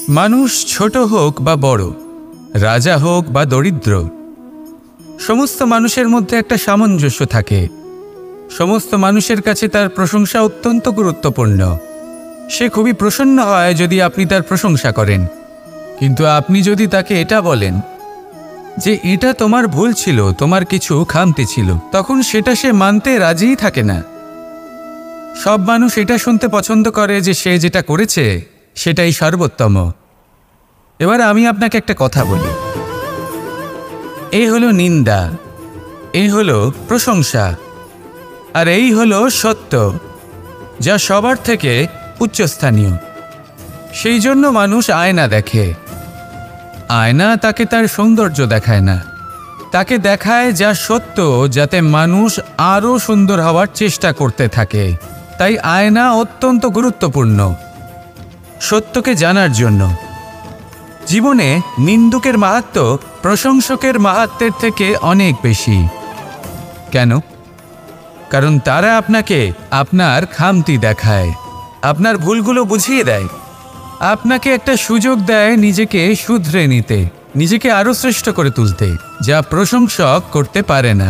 মানুষ ছোট হোক বা বড়, রাজা হোক বা দরিদ্র, সমস্ত মানুষের মধ্যে একটা সামঞ্জস্য থাকে। সমস্ত মানুষের কাছে তার প্রশংসা অত্যন্ত গুরুত্বপূর্ণ। সে খুবই প্রসন্ন হয় যদি আপনি তার প্রশংসা করেন, কিন্তু আপনি যদি তাকে এটা বলেন যে এটা তোমার ভুল ছিল, তোমার কিছু খামতি ছিল, তখন সেটা সে মানতে রাজিই থাকে না। সব মানুষ এটা শুনতে পছন্দ করে যে সে যেটা করেছে সেটাই সর্বোত্তম। এবার আমি আপনাকে একটা কথা বলি, এই হলো নিন্দা, এই হলো প্রশংসা, আর এই হলো সত্য, যা সবার থেকে উচ্চস্থানীয়। সেই জন্য মানুষ আয়না দেখে। আয়না তাকে তার সৌন্দর্য দেখায় না, তাকে দেখায় যা সত্য, যাতে মানুষ আরও সুন্দর হওয়ার চেষ্টা করতে থাকে। তাই আয়না অত্যন্ত গুরুত্বপূর্ণ সত্যকে জানার জন্য। জীবনে নিন্দুকের মাহাত্ম্য প্রশংসকের মাহাত্ম্যের থেকে অনেক বেশি। কেন? কারণ তারা আপনাকে আপনার খামতি দেখায়, আপনার ভুলগুলো বুঝিয়ে দেয়, আপনাকে একটা সুযোগ দেয় নিজেকে শুধরে নিতে, নিজেকে আরও শ্রেষ্ঠ করে তুলতে, যা প্রশংসক করতে পারে না।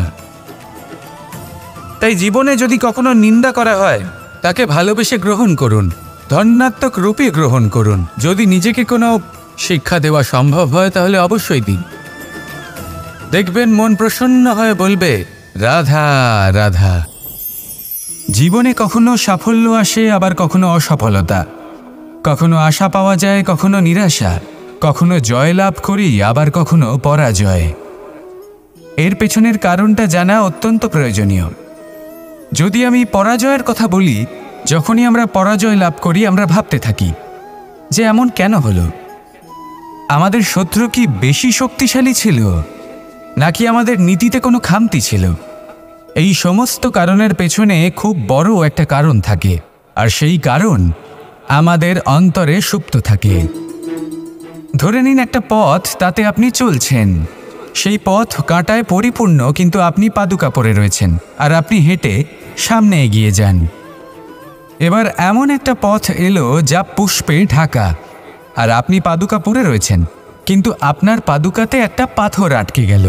তাই জীবনে যদি কখনো নিন্দা করা হয়, তাকে ভালোবেসে গ্রহণ করুন, ধন্যাত্মক রূপে গ্রহণ করুন। যদি নিজেকে কোনো শিক্ষা দেওয়া সম্ভব হয় তাহলে অবশ্যই দিন। দেখবেন মন প্রসন্ন হয়ে বলবে, রাধা রাধা। জীবনে কখনো সাফল্য আসে, আবার কখনো অসফলতা, কখনো আশা পাওয়া যায়, কখনো নিরাশা, কখনো জয় লাভ করি, আবার কখনো পরাজয়। এর পেছনের কারণটা জানা অত্যন্ত প্রয়োজনীয়। যদি আমি পরাজয়ের কথা বলি, যখনই আমরা পরাজয় লাভ করি আমরা ভাবতে থাকি যে এমন কেন হলো? আমাদের শত্রু কি বেশি শক্তিশালী ছিল, নাকি আমাদের নীতিতে কোনো খামতি ছিল? এই সমস্ত কারণের পেছনে খুব বড় একটা কারণ থাকে, আর সেই কারণ আমাদের অন্তরে সুপ্ত থাকে। ধরে নিন একটা পথ, তাতে আপনি চলছেন, সেই পথ কাঁটায় পরিপূর্ণ, কিন্তু আপনি পাদুকা পরে রয়েছেন আর আপনি হেঁটে সামনে এগিয়ে যান। এবার এমন একটা পথ এলো যা পুষ্পে ঢাকা, আর আপনি পাদুকা পরে রয়েছেন, কিন্তু আপনার পাদুকাতে একটা পাথর আটকে গেল।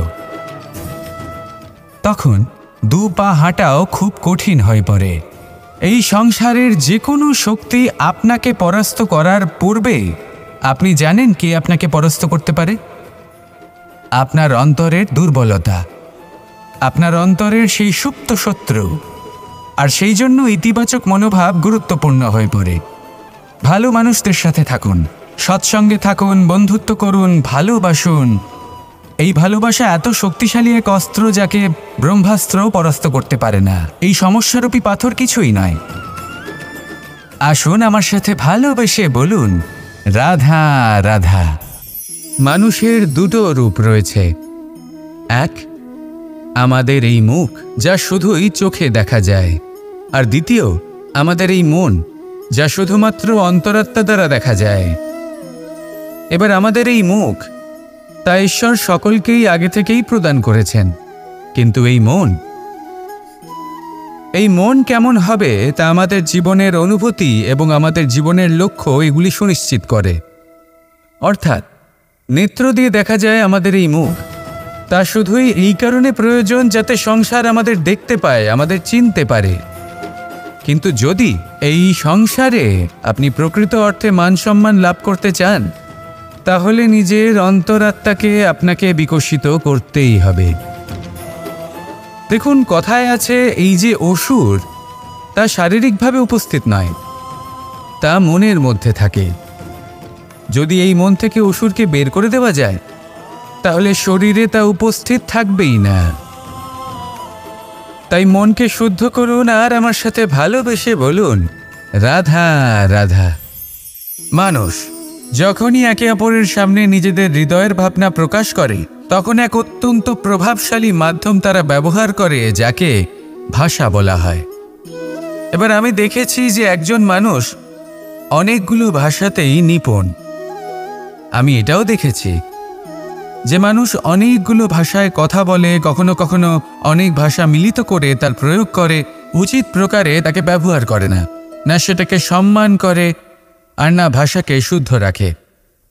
তখন দু পা হাঁটাও খুব কঠিন হয়ে পড়ে। এই সংসারের যে কোনো শক্তি আপনাকে পরাস্ত করার পূর্বে আপনি জানেন কে আপনাকে পরাস্ত করতে পারে? আপনার অন্তরের দুর্বলতা, আপনার অন্তরের সেই সুপ্ত শত্রু। আর সেই জন্য ইতিবাচক মনোভাব গুরুত্বপূর্ণ হয়ে পড়ে। ভালো মানুষদের সাথে থাকুন, সৎসঙ্গে থাকুন, বন্ধুত্ব করুন, ভালোবাসুন। এই ভালোবাসা এত শক্তিশালী এক অস্ত্র যাকে ব্রহ্মাস্ত্রও পরাস্ত করতে পারে না। এই সমস্যারূপী পাথর কিছুই নয়। আসুন আমার সাথে ভালোবেসে বলুন, রাধা রাধা। মানুষের দুটো রূপ রয়েছে। এক, আমাদের এই মুখ, যা শুধুই চোখে দেখা যায়, আর দ্বিতীয় আমাদের এই মন, যা শুধুমাত্র অন্তরাত্মা দ্বারা দেখা যায়। এবার আমাদের এই মুখ, তা ঈশ্বর সকলকেই আগে থেকেই প্রদান করেছেন, কিন্তু এই মন কেমন হবে তা আমাদের জীবনের অনুভূতি এবং আমাদের জীবনের লক্ষ্য এগুলি সুনিশ্চিত করে। অর্থাৎ নেত্র দিয়ে দেখা যায় আমাদের এই মুখ, তা শুধুই এই কারণে প্রয়োজন যাতে সংসার আমাদের দেখতে পায়, আমাদের চিনতে পারে। কিন্তু যদি এই সংসারে আপনি প্রকৃত অর্থে মান সম্মান লাভ করতে চান, তাহলে নিজের অন্তরাত্মাকে আপনাকে বিকশিত করতেই হবে। দেখুন, কথায় আছে এই যে অসুর, তা শারীরিকভাবে উপস্থিত নয়, তা মনের মধ্যে থাকে। যদি এই মন থেকে অসুরকে বের করে দেওয়া যায়, তাহলে শরীরে তা উপস্থিত থাকবেই না। তাই মনকে শুদ্ধ করুন আর আমার সাথে ভালোবেসে বলুন, রাধা রাধা। মানুষ যখনই একে অপরের সামনে নিজেদের হৃদয়ের ভাবনা প্রকাশ করে, তখন এক অত্যন্ত প্রভাবশালী মাধ্যম তারা ব্যবহার করে, যাকে ভাষা বলা হয়। এবার আমি দেখেছি যে একজন মানুষ অনেকগুলো ভাষাতেই নিপুণ। আমি এটাও দেখেছি যে মানুষ অনেকগুলো ভাষায় কথা বলে, কখনো কখনো অনেক ভাষা মিলিত করে তার প্রয়োগ করে, উচিত প্রকারে তাকে ব্যবহার করে না, না সেটাকে সম্মান করে, আর না ভাষাকে শুদ্ধ রাখে।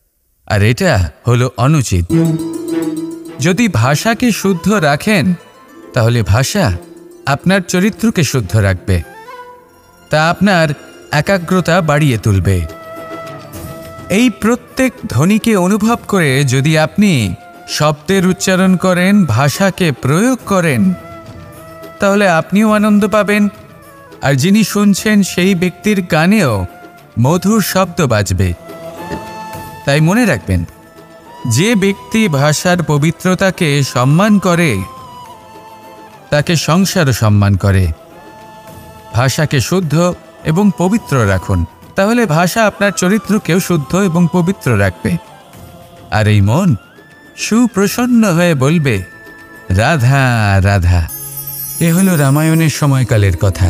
আর এটা হলো অনুচিত। যদি ভাষাকে শুদ্ধ রাখেন তাহলে ভাষা আপনার চরিত্রকে শুদ্ধ রাখবে, তা আপনার একাগ্রতা বাড়িয়ে তুলবে। এই প্রত্যেক ধ্বনিকে অনুভব করে যদি আপনি শব্দের উচ্চারণ করেন, ভাষাকে প্রয়োগ করেন, তাহলে আপনিও আনন্দ পাবেন, আর যিনি শুনছেন সেই ব্যক্তির কানেও মধুর শব্দ বাজবে। তাই মনে রাখবেন, যে ব্যক্তি ভাষার পবিত্রতাকে সম্মান করে তাকে সংসারও সম্মান করে। ভাষাকে শুদ্ধ এবং পবিত্র রাখুন, তাহলে ভাষা আপনার চরিত্রকেও শুদ্ধ এবং পবিত্র রাখবে। আর এই মন সুপ্রসন্ন হয়ে বলবে, রাধা রাধা। এ হলো রামায়ণের সময়কালের কথা।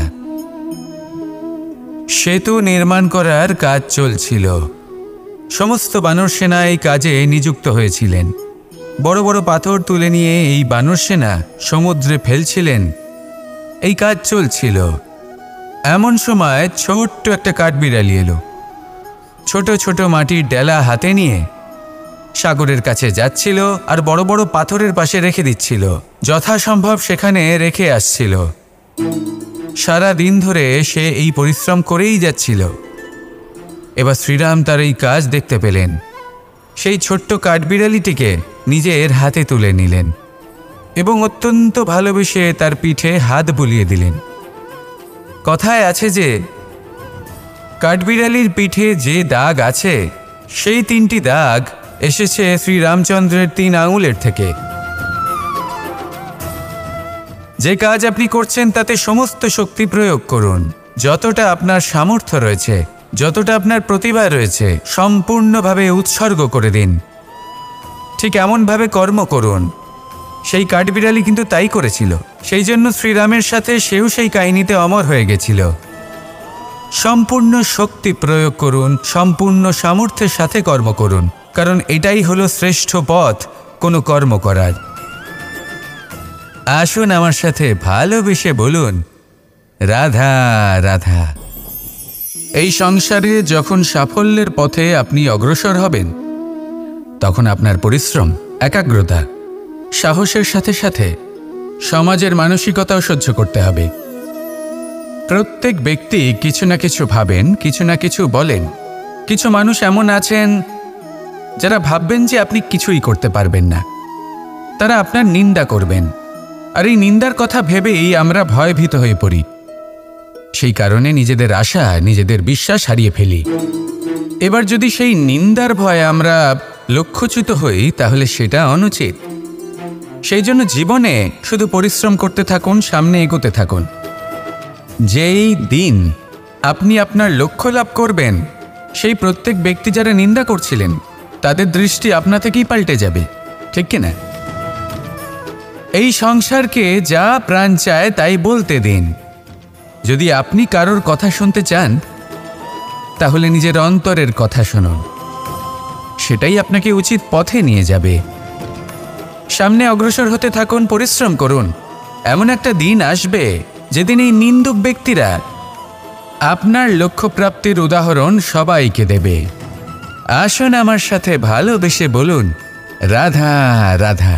সেতু নির্মাণ করার কাজ চলছিল। সমস্ত বানর সেনা এই কাজে নিযুক্ত হয়েছিলেন। বড় বড় পাথর তুলে নিয়ে এই বানর সেনা সমুদ্রে ফেলছিলেন। এই কাজ চলছিল। এমন সময় ছোট্ট একটা কাঠবিড়ালি এলো। ছোট ছোট মাটির ডেলা হাতে নিয়ে সাগরের কাছে যাচ্ছিল আর বড় বড় পাথরের পাশে রেখে দিচ্ছিল, যথাসম্ভব সেখানে রেখে আসছিল। সারা দিন ধরে সে এই পরিশ্রম করেই যাচ্ছিল। এবার শ্রীরাম তার এই কাজ দেখতে পেলেন। সেই ছোট্ট কাঠবিড়ালিটিকে নিজের হাতে তুলে নিলেন এবং অত্যন্ত ভালোবেসে তার পিঠে হাত বুলিয়ে দিলেন। কথায় আছে যে কাঠবিড়ালির পিঠে যে দাগ আছে, সেই 3টি দাগ এসেছে শ্রীরামচন্দ্রের 3 আঙুলের থেকে। যে কাজ আপনি করছেন তাতে সমস্ত শক্তি প্রয়োগ করুন। যতটা আপনার সামর্থ্য রয়েছে, যতটা আপনার প্রতিভা রয়েছে, সম্পূর্ণভাবে উৎসর্গ করে দিন। ঠিক এমনভাবে কর্ম করুন। সেই কাঠবিড়ালি কিন্তু তাই করেছিল। সেই জন্য শ্রীরামের সাথে সেও সেই কাহিনীতে অমর হয়ে গেছিল। সম্পূর্ণ শক্তি প্রয়োগ করুন, সম্পূর্ণ সামর্থ্যের সাথে কর্ম করুন, কারণ এটাই হলো শ্রেষ্ঠ পথ কোনো কর্ম করার। আসুন আমার সাথে ভালোবেসে বলুন, রাধা রাধা। এই সংসারে যখন সাফল্যের পথে আপনি অগ্রসর হবেন, তখন আপনার পরিশ্রম, একাগ্রতা, সাহসের সাথে সাথে সমাজের মানসিকতাও সহ্য করতে হবে। প্রত্যেক ব্যক্তি কিছু না কিছু ভাবেন, কিছু না কিছু বলেন। কিছু মানুষ এমন আছেন যারা ভাববেন যে আপনি কিছুই করতে পারবেন না। তারা আপনার নিন্দা করবেন, আর এই নিন্দার কথা ভেবেই আমরা ভয়ভীত হয়ে পড়ি। সেই কারণে নিজেদের আশা, নিজেদের বিশ্বাস হারিয়ে ফেলি। এবার যদি সেই নিন্দার ভয়ে আমরা লক্ষ্যচ্যুত হই, তাহলে সেটা অনুচিত। সেই জন্য জীবনে শুধু পরিশ্রম করতে থাকুন, সামনে এগোতে থাকুন। যেই দিন আপনি আপনার লক্ষ্য লাভ করবেন, সেই প্রত্যেক ব্যক্তি যারা নিন্দা করছিলেন তাদের দৃষ্টি আপনা থেকেই পাল্টে যাবে, ঠিক কিনা? এই সংসারকে যা প্রাণ চায় তাই বলতে দিন। যদি আপনি কারোর কথা শুনতে চান, তাহলে নিজের অন্তরের কথা শুনুন। সেটাই আপনাকে উচিত পথে নিয়ে যাবে। সামনে অগ্রসর হতে থাকুন, পরিশ্রম করুন। এমন একটা দিন আসবে যেদিন এই নিন্দুক ব্যক্তিরা আপনার লক্ষ্যপ্রাপ্তির উদাহরণ সবাইকে দেবে। আসুন আমার সাথে ভালোবেসে বলুন, রাধা রাধা।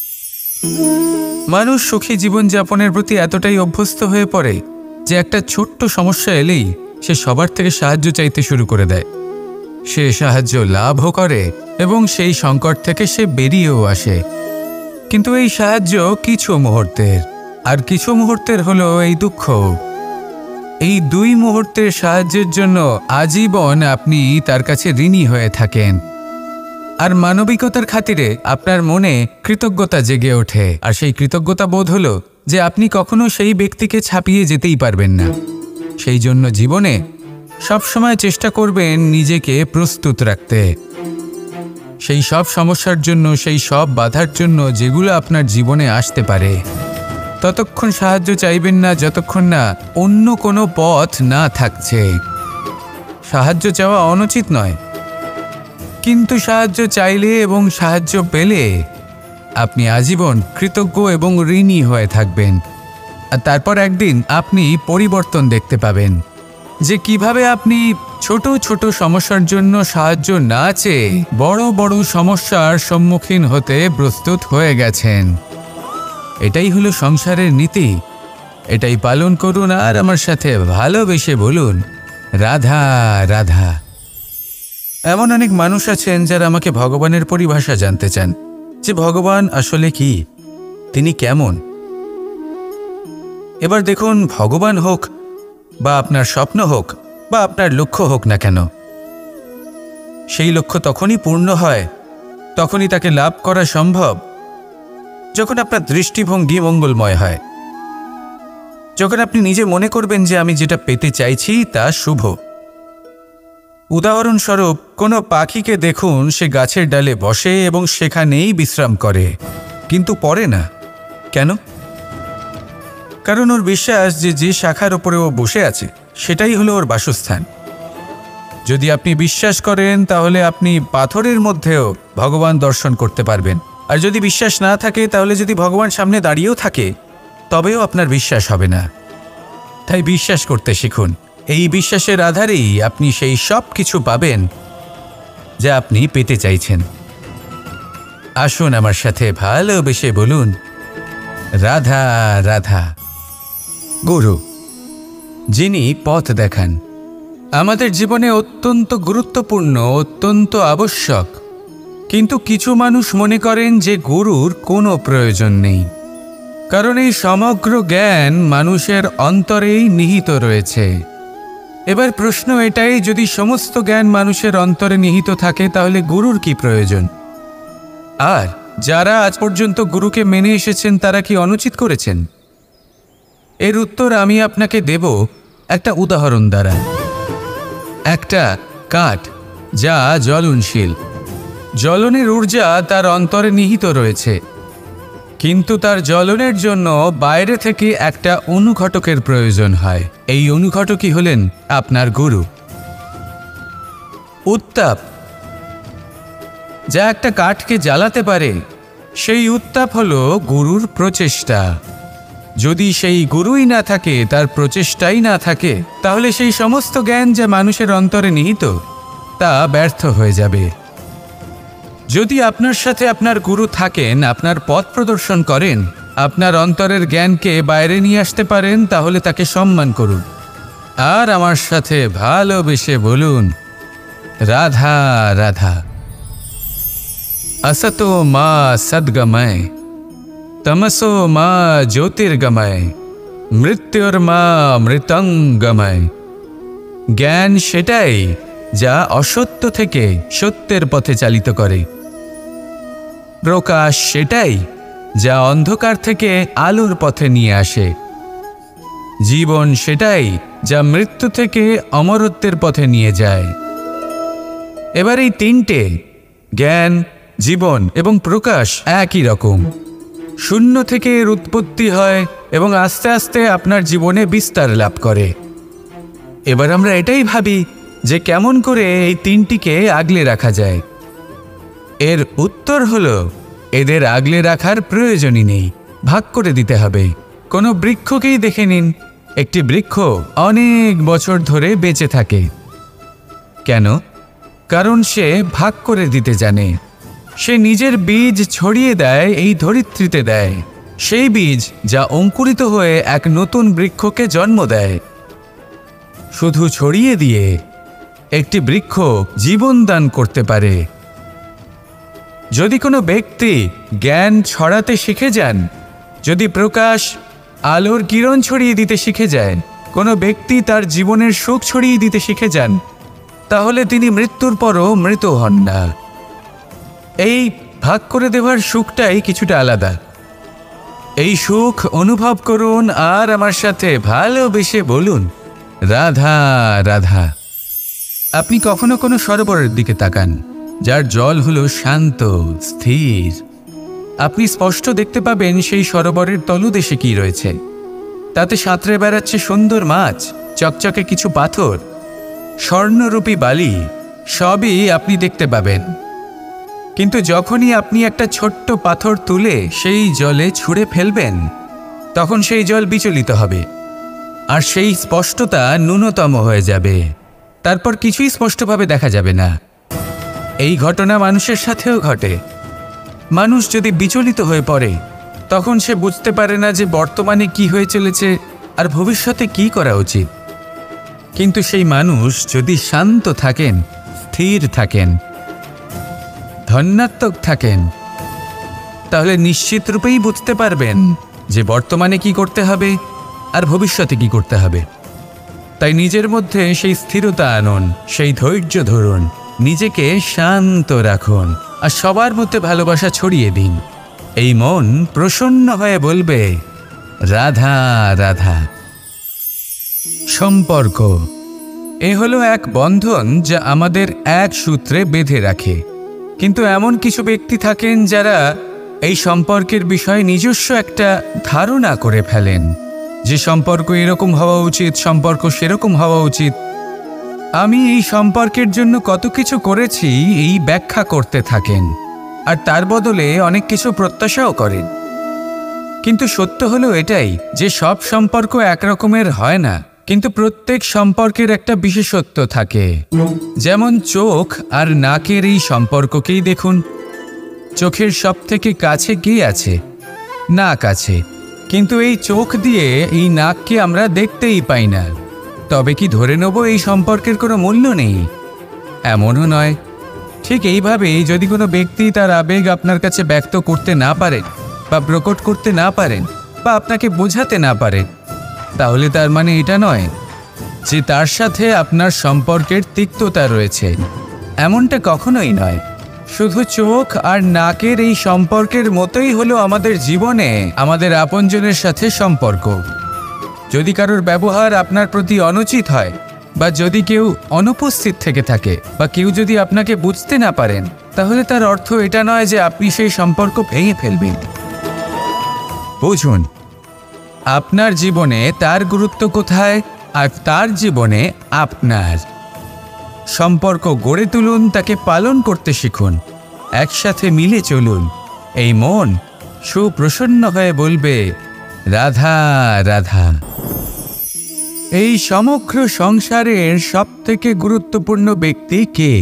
মানুষ সুখী জীবনযাপনের প্রতি এতটাই অভ্যস্ত হয়ে পড়ে যে একটা ছোট্ট সমস্যা এলেই সে সবার থেকে সাহায্য চাইতে শুরু করে দেয়। সে সাহায্য লাভও করে এবং সেই সংকট থেকে সে বেরিয়েও আসে। কিন্তু এই সাহায্য কিছু মুহূর্তের, আর কিছু মুহূর্তের হলো এই দুঃখ। এই 2 মুহূর্তের সাহায্যের জন্য আজীবন আপনি তার কাছে ঋণী হয়ে থাকেন। আর মানবিকতার খাতিরে আপনার মনে কৃতজ্ঞতা জেগে ওঠে। আর সেই কৃতজ্ঞতা বোধ হলো যে আপনি কখনো সেই ব্যক্তিকে ছাপিয়ে যেতেই পারবেন না। সেই জন্য জীবনে সবসময় চেষ্টা করবেন নিজেকে প্রস্তুত রাখতে সেই সব সমস্যার জন্য, সেই সব বাধার জন্য যেগুলো আপনার জীবনে আসতে পারে। ততক্ষণ সাহায্য চাইবেন না যতক্ষণ না অন্য কোনো পথ না থাকছে। সাহায্য চাওয়া অনুচিত নয়, কিন্তু সাহায্য চাইলে এবং সাহায্য পেলে আপনি আজীবন কৃতজ্ঞ এবং ঋণী হয়ে থাকবেন। আর তারপর একদিন আপনি পরিবর্তন দেখতে পাবেন। যে কিভাবে আপনি ছোট ছোট সমস্যার জন্য সাহায্য না চেয়ে বড় বড় সমস্যার সম্মুখীন হতে প্রস্তুত হয়ে গেছেন। এটাই হলো সংসারের নীতি। এটাই পালন করুন আর আমার সাথে ভালোবেসে বলুন, রাধা রাধা। এমন অনেক মানুষ আছেন যারা আমাকে ভগবানের পরিভাষা জানতে চান, যে ভগবান আসলে কি, তিনি কেমন। এবার দেখুন, ভগবান হোক বা আপনার স্বপ্ন হোক বা আপনার লক্ষ্য হোক না কেন, সেই লক্ষ্য তখনই পূর্ণ হয়, তখনই তাকে লাভ করা সম্ভব যখন আপনার দৃষ্টিভঙ্গি মঙ্গলময় হয়, যখন আপনি নিজে মনে করবেন যে আমি যেটা পেতে চাইছি তা শুভ। উদাহরণস্বরূপ, কোনো পাখিকে দেখুন, সে গাছের ডালে বসে এবং সেখানেই বিশ্রাম করে, কিন্তু পড়ে না। কেন? কারণ ওর বিশ্বাস যে যে শাখার ওপরে ও বসে আছে সেটাই হলো ওর বাসস্থান। যদি আপনি বিশ্বাস করেন তাহলে আপনি পাথরের মধ্যেও ভগবান দর্শন করতে পারবেন। আর যদি বিশ্বাস না থাকে, তাহলে যদি ভগবান সামনে দাঁড়িয়েও থাকে তবেও আপনার বিশ্বাস হবে না। তাই বিশ্বাস করতে শিখুন। এই বিশ্বাসের আধারেই আপনি সেই সব কিছু পাবেন যা আপনি পেতে চাইছেন। আসুন আমার সাথে ভালোবেসে বলুন, রাধা রাধা। গুরু, যিনি পথ দেখান, আমাদের জীবনে অত্যন্ত গুরুত্বপূর্ণ, অত্যন্ত আবশ্যক। কিন্তু কিছু মানুষ মনে করেন যে গুরুর কোনো প্রয়োজন নেই, কারণ এই সমগ্র জ্ঞান মানুষের অন্তরেই নিহিত রয়েছে। এবার প্রশ্ন এটাই, যদি সমস্ত জ্ঞান মানুষের অন্তরে নিহিত থাকে তাহলে গুরুর কি প্রয়োজন? আর যারা আজ পর্যন্ত গুরুকে মেনে এসেছেন তারা কি অনুচিত করেছেন? এর উত্তর আমি আপনাকে দেব একটা উদাহরণ দ্বারা। একটা কাঠ যা জ্বলনশীল, জ্বলনের ঊর্জা তার অন্তরে নিহিত রয়েছে, কিন্তু তার জ্বলনের জন্য বাইরে থেকে একটা অনুঘটকের প্রয়োজন হয়। এই অনুঘটকই হলেন আপনার গুরু। উত্তাপ যা একটা কাঠকে জ্বালাতে পারে, সেই উত্তাপ হলো গুরুর প্রচেষ্টা। যদি সেই গুরুই না থাকে, তার প্রচেষ্টাই না থাকে, তাহলে সেই সমস্ত জ্ঞান যা মানুষের অন্তরে নিহিত তা ব্যর্থ হয়ে যাবে। যদি আপনার সাথে আপনার গুরু থাকেন, আপনার পথ প্রদর্শন করেন, আপনার অন্তরের জ্ঞানকে বাইরে নিয়ে আসতে পারেন, তাহলে তাকে সম্মান করুন আর আমার সাথে ভালোবেসে বলুন, রাধা রাধা। असतो मा सद्गमय, तमसो मा ज्योतिर्गमय, मृत्युर्मा मृतंगमय। জ্ঞান সেটাই যা অসত্য থেকে সত্যের পথে চালিত করে। প্রকাশ সেটাই যা অন্ধকার থেকে আলোর পথে নিয়ে আসে। জীবন সেটাই যা মৃত্যু থেকে অমরত্বের পথে নিয়ে যায়। এবার এই তিনটে, জ্ঞান, জীবন এবং প্রকাশ, একই রকম। শূন্য থেকে এর উৎপত্তি হয় এবং আস্তে আস্তে আপনার জীবনে বিস্তার লাভ করে। এবার আমরা এটাই ভাবি যে কেমন করে এই তিনটিকে আগলে রাখা যায়। এর উত্তর হলো, এদের আগলে রাখার প্রয়োজনই নেই, ভাগ করে দিতে হবে। কোনো বৃক্ষকেই দেখে নিন, একটি বৃক্ষ অনেক বছর ধরে বেঁচে থাকে। কেন? কারণ সে ভাগ করে দিতে জানে। সে নিজের বীজ ছড়িয়ে দেয়, এই ধরিত্রীতে দেয়, সেই বীজ যা অঙ্কুরিত হয়ে এক নতুন বৃক্ষকে জন্ম দেয়। শুধু ছড়িয়ে দিয়ে একটি বৃক্ষ জীবন দান করতে পারে। যদি কোনো ব্যক্তি জ্ঞান ছড়াতে শিখে যান, যদি প্রকাশ, আলোর কিরণ ছড়িয়ে দিতে শিখে যায়, কোনো ব্যক্তি তার জীবনের সুখ ছড়িয়ে দিতে শিখে যান, তাহলে তিনি মৃত্যুর পরও মৃত হন না। এই ভাগ করে দেওয়ার সুখটাই কিছুটা আলাদা। এই সুখ অনুভব করুন আর আমার সাথে ভালোবেসে বলুন, রাধা রাধা। আপনি কখনো কোনো সরোবরের দিকে তাকান, যার জল হলো শান্ত, স্থির। আপনি স্পষ্ট দেখতে পাবেন সেই সরোবরের তলদেশে কি রয়েছে। তাতে সাঁতরে বেড়াচ্ছে সুন্দর মাছ, চকচকে কিছু পাথর, স্বর্ণরূপী বালি, সবই আপনি দেখতে পাবেন। কিন্তু যখনই আপনি একটা ছোট্ট পাথর তুলে সেই জলে ছুঁড়ে ফেলবেন, তখন সেই জল বিচলিত হবে। আর সেই স্পষ্টতা ন্যূনতম হয়ে যাবে, তারপর কিছুই স্পষ্টভাবে দেখা যাবে না। এই ঘটনা মানুষের সাথেও ঘটে। মানুষ যদি বিচলিত হয়ে পড়ে, তখন সে বুঝতে পারে না যে বর্তমানে কি হয়ে চলেছে আর ভবিষ্যতে কি করা উচিত। কিন্তু সেই মানুষ যদি শান্ত থাকেন, স্থির থাকেন, ধন্যাত্মক থাকেন, তাহলে নিশ্চিত রূপেই বুঝতে পারবেন যে বর্তমানে কি করতে হবে আর ভবিষ্যতে কি করতে হবে। তাই নিজের মধ্যে সেই স্থিরতা আনুন, সেই ধৈর্য ধরুন, নিজেকে শান্ত রাখুন আর সবার মধ্যে ভালোবাসা ছড়িয়ে দিন। এই মন প্রসন্ন হয়ে বলবে, রাধা রাধা। সম্পর্ক এ হলো এক বন্ধন যা আমাদের এক সূত্রে বেঁধে রাখে। কিন্তু এমন কিছু ব্যক্তি থাকেন যারা এই সম্পর্কের বিষয়ে নিজস্ব একটা ধারণা করে ফেলেন যে সম্পর্ক এরকম হওয়া উচিত, সম্পর্ক সেরকম হওয়া উচিত। আমি এই সম্পর্কের জন্য কত কিছু করেছি এই ব্যাখ্যা করতে থাকেন আর তার বদলে অনেক কিছু প্রত্যাশাও করেন। কিন্তু সত্য হলো এটাই যে সব সম্পর্ক একরকমের হয় না, কিন্তু প্রত্যেক সম্পর্কের একটা বিশেষত্ব থাকে। যেমন চোখ আর নাকের এই সম্পর্ককেই দেখুন। চোখের সব থেকে কাছে কে আছে? নাক আছে। কিন্তু এই চোখ দিয়ে এই নাককে আমরা দেখতেই পাই না। তবে কি ধরে নেব এই সম্পর্কের কোনো মূল্য নেই? এমনও নয়। ঠিক এইভাবেই যদি কোনো ব্যক্তি তার আবেগ আপনার কাছে ব্যক্ত করতে না পারেন বা প্রকট করতে না পারেন বা আপনাকে বোঝাতে না পারেন, তাহলে তার মানে এটা নয় যে তার সাথে আপনার সম্পর্কের তিক্ততা রয়েছে। এমনটা কখনোই নয়। শুধু চোখ আর নাকের এই সম্পর্কের মতোই হলো আমাদের জীবনে আমাদের আপনজনের সাথে সম্পর্ক। যদি কারোর ব্যবহার আপনার প্রতি অনুচিত হয় বা যদি কেউ অনুপস্থিত থেকে থাকে বা কেউ যদি আপনাকে বুঝতে না পারেন, তাহলে তার অর্থ এটা নয় যে আপনি সেই সম্পর্ক ভেঙে ফেলবেন। বুঝুন, আপনার জীবনে তার গুরুত্ব কোথায় আর তার জীবনে আপনার। সম্পর্ক গড়ে তুলুন, তাকে পালন করতে শিখুন, একসাথে মিলে চলুন। এই মন সুপ্রসন্ন হয়ে বলবে, রাধা রাধা। এই সমগ্র সংসারের সবথেকে গুরুত্বপূর্ণ ব্যক্তি কে?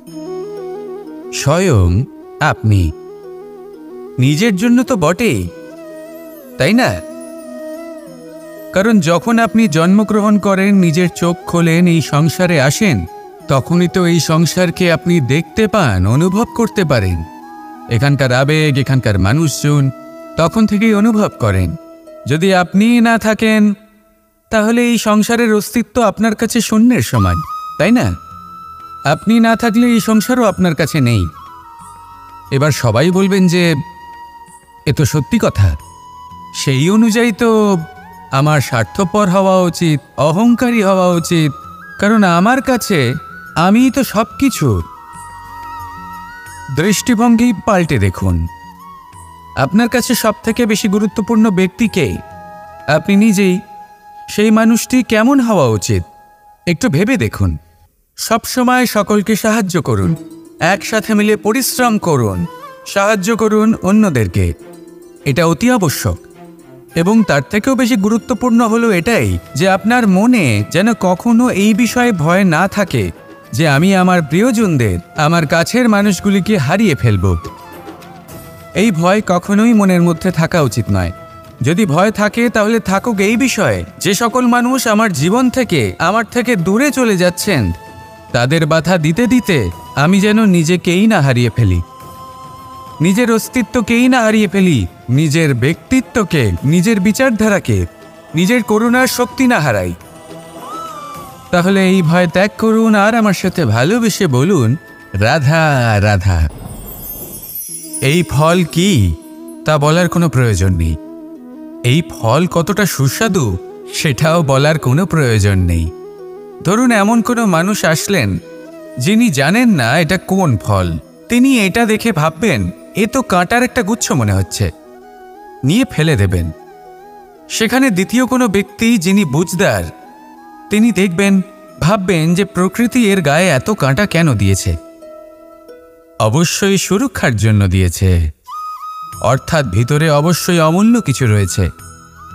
স্বয়ং আপনি। নিজের জন্য তো বটেই, তাই না? কারণ যখন আপনি জন্মগ্রহণ করেন, নিজের চোখ খোলেন, এই সংসারে আসেন, তখনই তো এই সংসারকে আপনি দেখতে পান, অনুভব করতে পারেন। এখানকার আবেগ, এখানকার মানুষজন তখন থেকেই অনুভব করেন। যদি আপনি না থাকেন, তাহলে এই সংসারের অস্তিত্ব আপনার কাছে শূন্যের সমান, তাই না? আপনি না থাকলে এই সংসারও আপনার কাছে নেই। এবার সবাই বলবেন যে এ তো সত্যি কথা। সেই অনুযায়ী তো আমার স্বার্থপর হওয়া উচিত, অহংকারী হওয়া উচিত, কারণ আমার কাছে আমিই তো সব কিছু। দৃষ্টিভঙ্গি পাল্টে দেখুন। আপনার কাছে সবথেকে বেশি গুরুত্বপূর্ণ ব্যক্তি কে? আপনি নিজেই। সেই মানুষটি কেমন হওয়া উচিত একটু ভেবে দেখুন। সবসময় সকলকে সাহায্য করুন, একসাথে মিলে পরিশ্রম করুন, সাহায্য করুন অন্যদেরকে। এটা অতি আবশ্যক। এবং তার থেকেও বেশি গুরুত্বপূর্ণ হলো এটাই যে আপনার মনে যেন কখনো এই বিষয়ে ভয় না থাকে যে আমি আমার প্রিয়জনদের, আমার কাছের মানুষগুলিকে হারিয়ে ফেলব। এই ভয় কখনোই মনের মধ্যে থাকা উচিত নয়। যদি ভয় থাকে তাহলে থাকুক এই বিষয়ে যে সকল মানুষ আমার জীবন থেকে, আমার থেকে দূরে চলে যাচ্ছেন, তাদের বাধা দিতে দিতে আমি যেন নিজেকেই না হারিয়ে ফেলি, নিজের অস্তিত্বকেই না হারিয়ে ফেলি, নিজের ব্যক্তিত্বকে, নিজের বিচারধারাকে, নিজের করুণার শক্তি না হারাই। তাহলে এই ভয় ত্যাগ করুন আর আমার সাথে ভালোবেসে বলুন, রাধা রাধা। এই ফল কি তা বলার কোনো প্রয়োজন নেই। এই ফল কতটা সুস্বাদু সেটাও বলার কোনো প্রয়োজন নেই। ধরুন এমন কোনো মানুষ আসলেন যিনি জানেন না এটা কোন ফল। তিনি এটা দেখে ভাববেন এ তো কাঁটার একটা গুচ্ছ মনে হচ্ছে, নিয়ে ফেলে দেবেন। সেখানে দ্বিতীয় কোনো ব্যক্তি যিনি বুঝদার, তিনি দেখবেন, ভাববেন যে প্রকৃতি এর গায়ে এত কাঁটা কেন দিয়েছে? অবশ্যই সুরক্ষার জন্য দিয়েছে, অর্থাৎ ভিতরে অবশ্যই অমূল্য কিছু রয়েছে।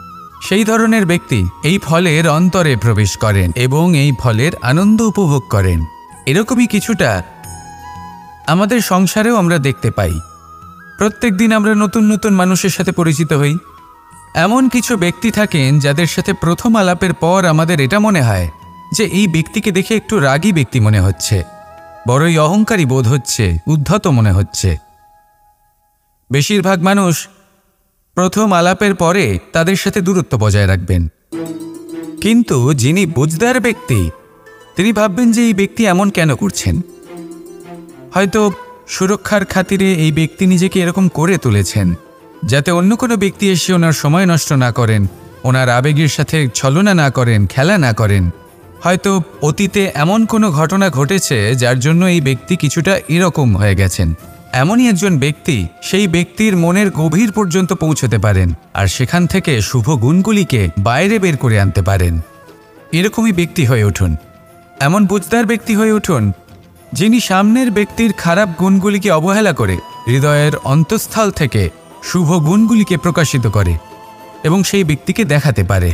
সেই ধরনের ব্যক্তি এই ফলের অন্তরে প্রবেশ করেন এবং এই ফলের আনন্দ উপভোগ করেন। এরকমই কিছুটা আমাদের সংসারেও আমরা দেখতে পাই। প্রত্যেক দিন আমরা নতুন নতুন মানুষের সাথে পরিচিত হই। এমন কিছু ব্যক্তি থাকেন যাদের সাথে প্রথম আলাপের পর আমাদের এটা মনে হয় যে এই ব্যক্তিকে দেখে একটু রাগী ব্যক্তি মনে হচ্ছে, বড়ই অহংকারী বোধ হচ্ছে, উদ্ধত মনে হচ্ছে। বেশিরভাগ মানুষ প্রথম আলাপের পরে তাদের সাথে দূরত্ব বজায় রাখবেন, কিন্তু যিনি বুঝদার ব্যক্তি তিনি ভাববেন যে এই ব্যক্তি এমন কেন করছেন। হয়তো সুরক্ষার খাতিরে এই ব্যক্তি নিজেকে এরকম করে তুলেছেন যাতে অন্য কোনো ব্যক্তি এসে ওনার সময় নষ্ট না করেন, ওনার আবেগের সাথে ছলনা না করেন, খেলা না করেন। হয়তো অতীতে এমন কোনো ঘটনা ঘটেছে যার জন্য এই ব্যক্তি কিছুটা এরকম হয়ে গেছেন। এমনই একজন ব্যক্তি সেই ব্যক্তির মনের গভীর পর্যন্ত পৌঁছতে পারেন আর সেখান থেকে শুভ গুণগুলিকে বাইরে বের করে আনতে পারেন। এরকমই ব্যক্তি হয়ে উঠুন, এমন বুঝদার ব্যক্তি হয়ে উঠুন যিনি সামনের ব্যক্তির খারাপ গুণগুলিকে অবহেলা করে হৃদয়ের অন্তঃস্থল থেকে শুভ গুণগুলিকে প্রকাশিত করে এবং সেই ব্যক্তিকে দেখাতে পারে।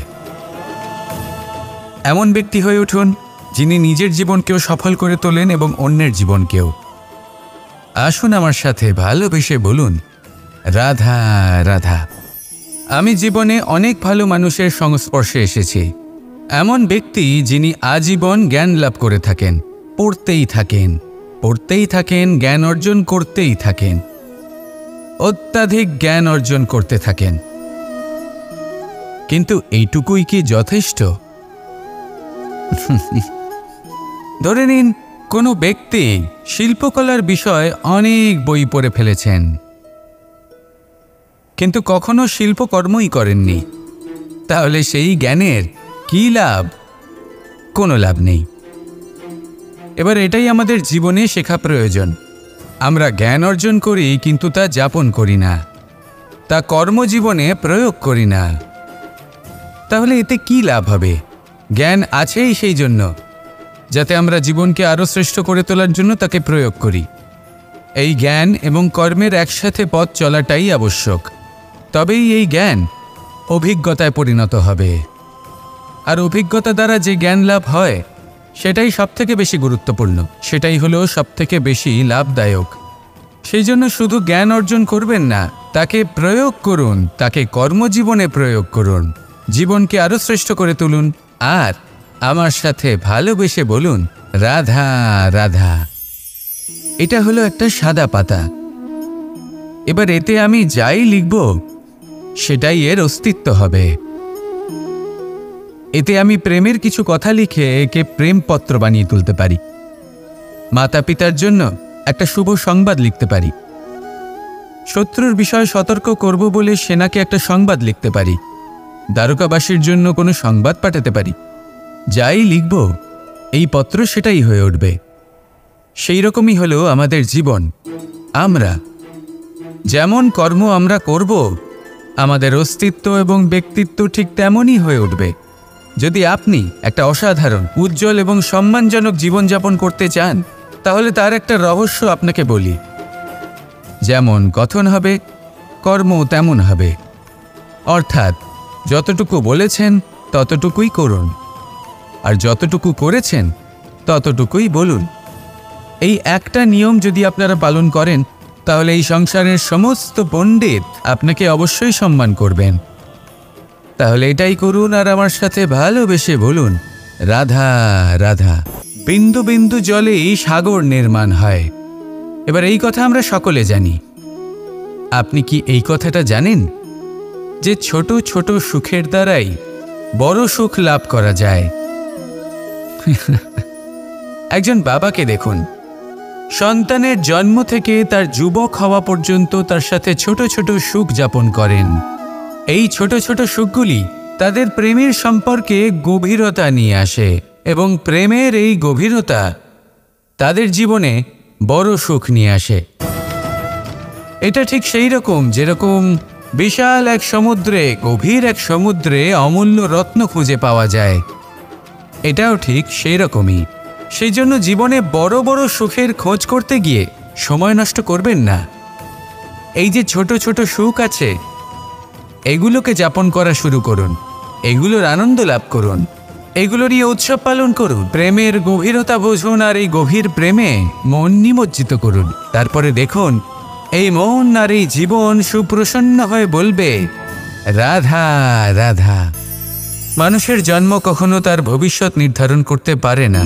এমন ব্যক্তি হয়ে উঠুন যিনি নিজের জীবনকেও সফল করে তোলেন এবং অন্যের জীবনকেও। আসুন আমার সাথে ভালোবেসে বলুন, রাধা রাধা। আমি জীবনে অনেক ভালো মানুষের সংস্পর্শে এসেছি। এমন ব্যক্তি যিনি আজীবন জ্ঞান লাভ করে থাকেন, পড়তেই থাকেন, পড়তেই থাকেন, জ্ঞান অর্জন করতেই থাকেন, অত্যাধিক জ্ঞান অর্জন করতে থাকেন। কিন্তু এইটুকুই কি যথেষ্ট? ধরে নিন কোনো ব্যক্তি শিল্পকলার বিষয়ে অনেক বই পড়ে ফেলেছেন, কিন্তু কখনো শিল্পকর্মই করেননি। তাহলে সেই জ্ঞানের কি লাভ? কোনো লাভ নেই। এবার এটাই আমাদের জীবনে শেখা প্রয়োজন। আমরা জ্ঞান অর্জন করি কিন্তু তা যাপন করি না, তা কর্মজীবনে প্রয়োগ করি না। তাহলে এতে কি লাভ হবে? জ্ঞান আছেই সেই জন্য যাতে আমরা জীবনকে আরও শ্রেষ্ঠ করে তোলার জন্য তাকে প্রয়োগ করি। এই জ্ঞান এবং কর্মের একসাথে পথ চলাটাই আবশ্যক। তবেই এই জ্ঞান অভিজ্ঞতায় পরিণত হবে। আর অভিজ্ঞতা দ্বারা যে জ্ঞান লাভ হয় সেটাই সবথেকে বেশি গুরুত্বপূর্ণ, সেটাই হলো সবথেকে বেশি লাভদায়ক। সেই জন্য শুধু জ্ঞান অর্জন করবেন না, তাকে প্রয়োগ করুন, তাকে কর্মজীবনে প্রয়োগ করুন, জীবনকে আরও শ্রেষ্ঠ করে তুলুন। আর আমার সাথে ভালোবেসে বলুন, রাধা রাধা। এটা হলো একটা সাদা পাতা। এবার এতে আমি যাই লিখব সেটাই এর অস্তিত্ব হবে। এতে আমি প্রেমের কিছু কথা লিখে একে প্রেমপত্র বানিয়ে তুলতে পারি। মাতা পিতার জন্য একটা শুভ সংবাদ লিখতে পারি। শত্রুর বিষয়ে সতর্ক করব বলে সেনাকে একটা সংবাদ লিখতে পারি। দ্বারকাবাসীর জন্য কোনো সংবাদ পাঠাতে পারি। যাই লিখব এই পত্র সেটাই হয়ে উঠবে। সেই রকমই হলো আমাদের জীবন। আমরা যেমন কর্ম আমরা করব, আমাদের অস্তিত্ব এবং ব্যক্তিত্ব ঠিক তেমনই হয়ে উঠবে। যদি আপনি একটা অসাধারণ, উজ্জ্বল এবং সম্মানজনক জীবনযাপন করতে চান, তাহলে তার একটা রহস্য আপনাকে বলি। যেমন কথন হবে, কর্ম তেমন হবে। অর্থাৎ যতটুকু বলেছেন ততটুকুই করুন, আর যতটুকু করেছেন ততটুকুই বলুন। এই একটা নিয়ম যদি আপনারা পালন করেন, তাহলে এই সংসারের সমস্ত পণ্ডিত আপনাকে অবশ্যই সম্মান করবেন। তাহলে এটাই করুন আর আমার সাথে ভালোবেসে বলুন, রাধা রাধা। বিন্দু বিন্দু জলেই সাগর নির্মাণ হয়। এবার এই কথা আমরা সকলে জানি। আপনি কি এই কথাটা জানেন যে ছোট ছোট সুখের দ্বারাই বড় সুখ লাভ করা যায়? একজন বাবাকে দেখুন, সন্তানের জন্ম থেকে তার যুবক হওয়া পর্যন্ত তার সাথে ছোট ছোট সুখ যাপন করেন। এই ছোট ছোট সুখগুলি তাদের প্রেমের সম্পর্কে গভীরতা নিয়ে আসে এবং প্রেমের এই গভীরতা তাদের জীবনে বড় সুখ নিয়ে আসে। এটা ঠিক সেই রকম যেরকম বিশাল এক সমুদ্রে, গভীর এক সমুদ্রে অমূল্য রত্ন খুঁজে পাওয়া যায়। এটাও ঠিক সেই রকমই। সেই জন্য জীবনে বড় বড় সুখের খোঁজ করতে গিয়ে সময় নষ্ট করবেন না। এই যে ছোট ছোট সুখ আছে, এগুলোকে যাপন করা শুরু করুন। এগুলোর আনন্দ লাভ করুন, এগুলো নিয়ে উৎসব পালন করুন, প্রেমের গভীরতা বুঝুন আর এই গভীর প্রেমে মন নিমজ্জিত করুন। তারপরে দেখুন এই মন আর এই জীবন সুপ্রসন্ন হয়ে বলবে রাধা রাধা। মানুষের জন্ম কখনো তার ভবিষ্যৎ নির্ধারণ করতে পারে না।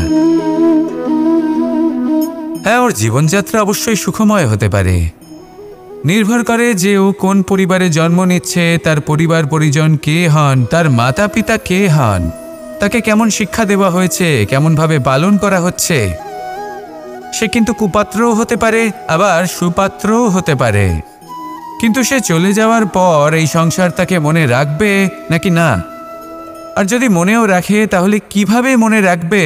হ্যাঁ, ওর জীবনযাত্রা অবশ্যই সুখময় হতে পারে, নির্ভর করে যে ও কোন পরিবারে জন্ম নিচ্ছে, তার পরিবার পরিজন কে হন, তার মাতা পিতা কে হন, তাকে কেমন শিক্ষা দেওয়া হয়েছে, কেমনভাবে পালন করা হচ্ছে। সে কিন্তু কুপাত্রও হতে পারে, আবার সুপাত্রও হতে পারে। কিন্তু সে চলে যাওয়ার পর এই সংসার তাকে মনে রাখবে নাকি না, আর যদি মনেও রাখে তাহলে কিভাবে মনে রাখবে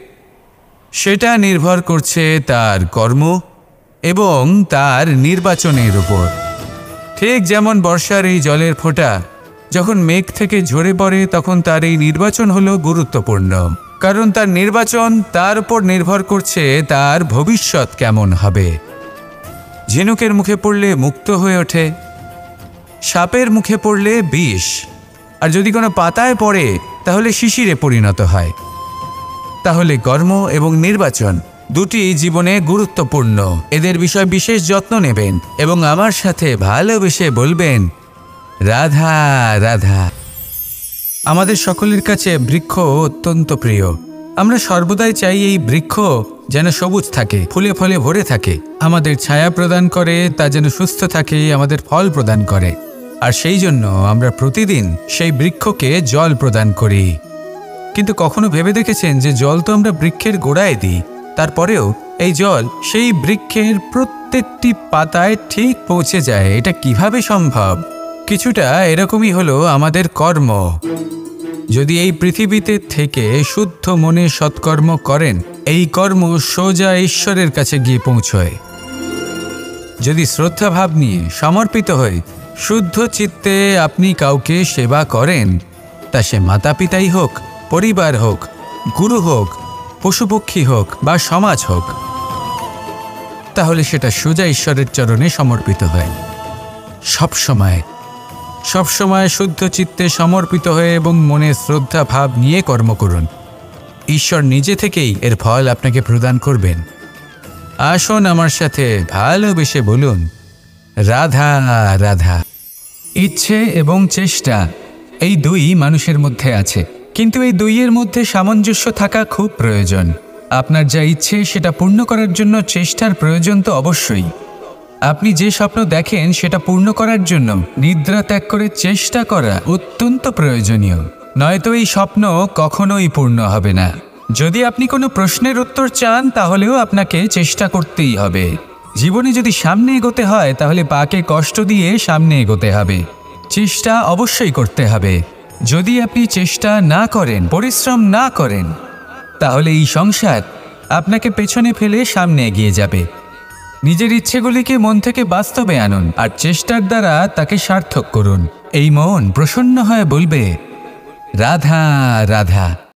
সেটা নির্ভর করছে তার কর্ম এবং তার নির্বাচনের উপর। ঠিক যেমন বর্ষার এই জলের ফোঁটা যখন মেঘ থেকে ঝরে পড়ে, তখন তার এই নির্বাচন হলো গুরুত্বপূর্ণ, কারণ তার নির্বাচন তার উপর নির্ভর করছে তার ভবিষ্যৎ কেমন হবে। ঝিনুকের মুখে পড়লে মুক্ত হয়ে ওঠে, সাপের মুখে পড়লে বিষ, আর যদি কোনো পাতায় পড়ে তাহলে শিশিরে পরিণত হয়। তাহলে কর্ম এবং নির্বাচন দুটি জীবনে গুরুত্বপূর্ণ। এদের বিষয়ে বিশেষ যত্ন নেবেন এবং আমার সাথে ভালোবেসে বলবেন রাধা রাধা। আমাদের সকলের কাছে বৃক্ষ অত্যন্ত প্রিয়। আমরা সর্বদাই চাই এই বৃক্ষ যেন সবুজ থাকে, ফুলে ফলে ভরে থাকে, আমাদের ছায়া প্রদান করে, তা যেন সুস্থ থাকে, আমাদের ফল প্রদান করে। আর সেই জন্য আমরা প্রতিদিন সেই বৃক্ষকে জল প্রদান করি। কিন্তু কখনো ভেবে দেখেছেন যে জল তো আমরা বৃক্ষের গোড়ায় দিই, তারপরেও এই জল সেই বৃক্ষের প্রত্যেকটি পাতায় ঠিক পৌঁছে যায়? এটা কিভাবে সম্ভব? কিছুটা এরকমই হলো আমাদের কর্ম। যদি এই পৃথিবীতে থেকে শুদ্ধ মনে সৎকর্ম করেন, এই কর্ম সোজা ঈশ্বরের কাছে গিয়ে পৌঁছয়। যদি শ্রদ্ধাভাব নিয়ে সমর্পিত হয়ে শুদ্ধ চিত্তে আপনি কাউকে সেবা করেন, তা সে মাতা পিতাই হোক, পরিবার হোক, গুরু হোক, পশুপক্ষী হোক বা সমাজ হোক, তাহলে সেটা সোজা ঈশ্বরের চরণে সমর্পিত হয়। সবসময় শুদ্ধ চিত্তে সমর্পিত হয়ে এবং মনে শ্রদ্ধা ভাব নিয়ে কর্ম করুন। ঈশ্বর নিজে থেকেই এর ফল আপনাকে প্রদান করবেন। আসুন আমার সাথে ভালোবেসে বলুন রাধা রাধা। ইচ্ছে এবং চেষ্টা এই দুই মানুষের মধ্যে আছে, কিন্তু এই দুইয়ের মধ্যে সামঞ্জস্য থাকা খুব প্রয়োজন। আপনার যা ইচ্ছে সেটা পূর্ণ করার জন্য চেষ্টার প্রয়োজন তো অবশ্যই। আপনি যে স্বপ্ন দেখেন সেটা পূর্ণ করার জন্য নিদ্রা ত্যাগ করে চেষ্টা করা অত্যন্ত প্রয়োজনীয়, নয়তো এই স্বপ্ন কখনোই পূর্ণ হবে না। যদি আপনি কোনো প্রশ্নের উত্তর চান তাহলেও আপনাকে চেষ্টা করতেই হবে। জীবনে যদি সামনে এগোতে হয় তাহলে পাকে কষ্ট দিয়ে সামনে এগোতে হবে, চেষ্টা অবশ্যই করতে হবে। যদি আপনি চেষ্টা না করেন, পরিশ্রম না করেন, তাহলে এই সংসার আপনাকে পেছনে ফেলে সামনে এগিয়ে যাবে। নিজের ইচ্ছেগুলিকে মন থেকে বাস্তবে আনুন আর চেষ্টার দ্বারা তাকে সার্থক করুন। এই মন প্রসন্ন হয়ে বলবে রাধা রাধা।